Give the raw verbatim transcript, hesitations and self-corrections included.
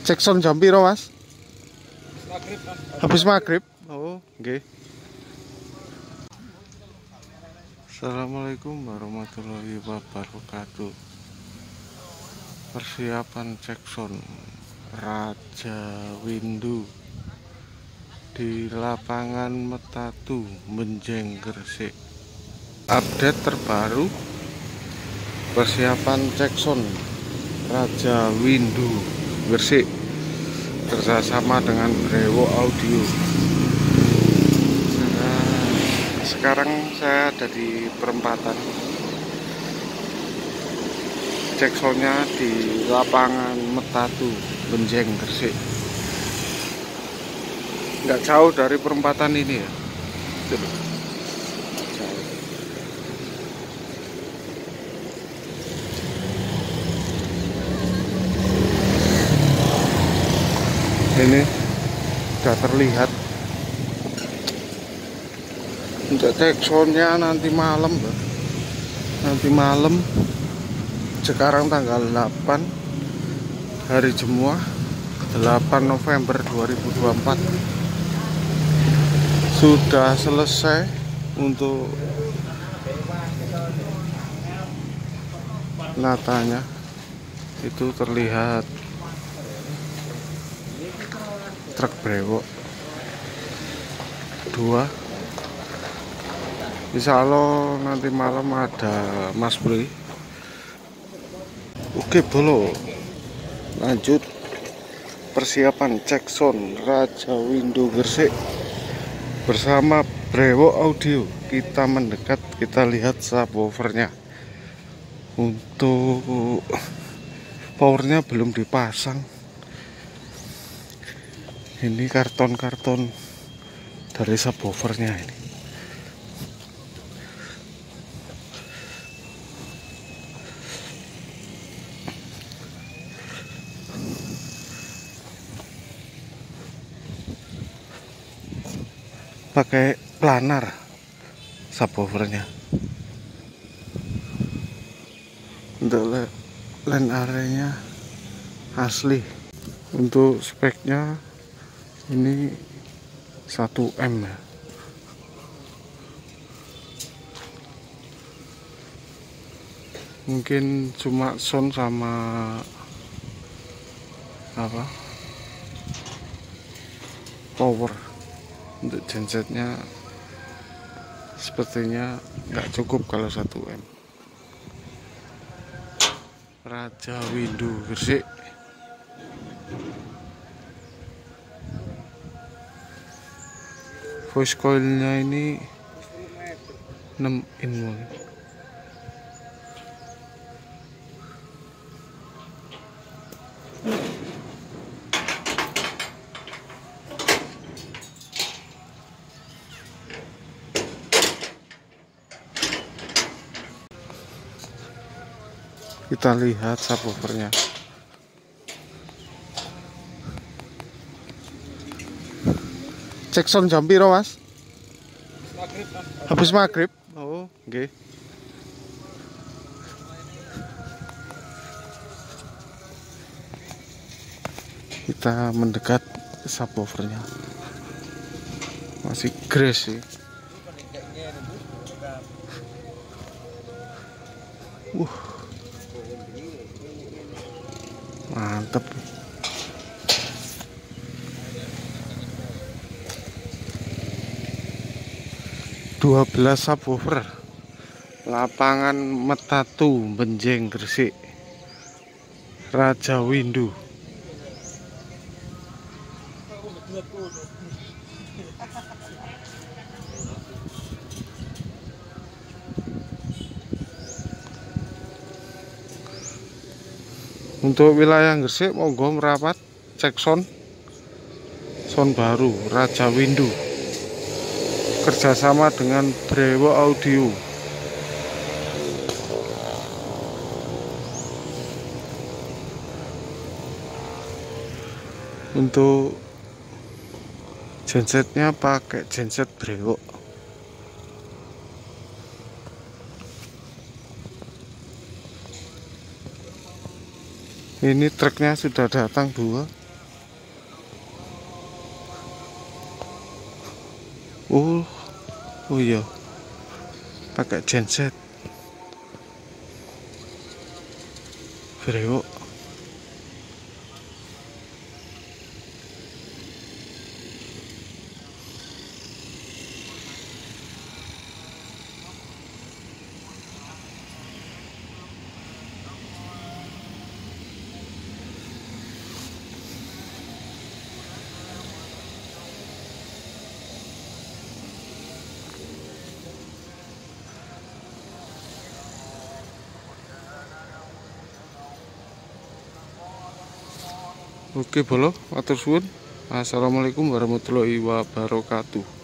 Cek sound jam piro, Mas? Maghrib, Mas. Habis maghrib. Oh, nggih. Assalamualaikum warahmatullahi wabarakatuh. Persiapan cek sound Raja Windu di lapangan Metatu, Menjeng, Gresik. Update terbaru persiapan cek sound Raja Windu Gresik kerjasama dengan Brewo Audio. Nah, sekarang saya ada di perempatan cek soundnya di lapangan Metatu, Menjeng, Gresik. Nggak jauh dari perempatan ini ya. Jauh. Ini sudah terlihat untuk cek soundnya nanti malam, nanti malam. Sekarang tanggal delapan hari Jumat, delapan November dua ribu dua puluh empat. Sudah selesai untuk natanya. Itu terlihat truk Brewo dua. Insya Allah nanti malam ada Mas Bri. Oke bolo, lanjut persiapan cek sound Raja Windu Gresik bersama Brewo Audio. Kita mendekat, kita lihat subwoofernya. Untuk powernya belum dipasang. Ini karton-karton dari subwoofernya ini. Pakai planar subwoofernya. Untuk land areanya asli. Untuk speknya ini satu M ya. Mungkin cuma sound sama apa power. Untuk gensetnya sepertinya nggak cukup kalau satu M. Raja Windu Gresik. Voice coilnya ini enam in one. Kita lihat subwoofernya. Cek sound jam piro, Mas? Maghrib, Mas. Habis maghrib. Oh, nggih. Kita mendekat subwoofernya. Masih gres sih. Uh. Mantep. dua belas subwoofer. Lapangan Metatu, Menjeng, Gresik. Raja Windu. Untuk wilayah Gresik monggo merapat cek sound sound baru Raja Windu kerjasama dengan Brewo Audio. Untuk gensetnya pakai genset Brewo. Ini truknya sudah datang dua. Oh, oh iya, pakai genset. Brewok. Oke bolo, matur suwun. Assalamualaikum warahmatullahi wabarakatuh.